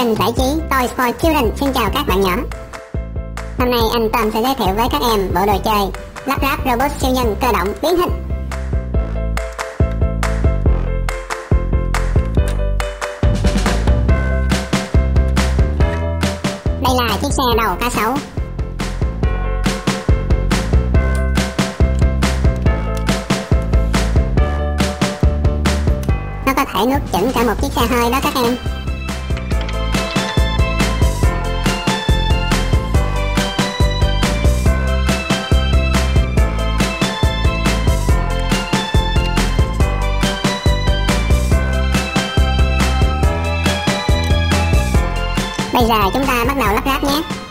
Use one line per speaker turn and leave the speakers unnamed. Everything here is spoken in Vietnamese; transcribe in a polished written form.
kênh giải trí Toys for Children xin chào các bạn nhỏ. Hôm nay anh Tom sẽ giới thiệu với các em bộ đồ chơi lắp ráp robot siêu nhân cơ động biến hình. Đây là chiếc xe đầu cá sấu. Nó có thể nuốt chửng cả một chiếc xe hơi đó các em. Bây giờ chúng ta bắt đầu lắp ráp nhé.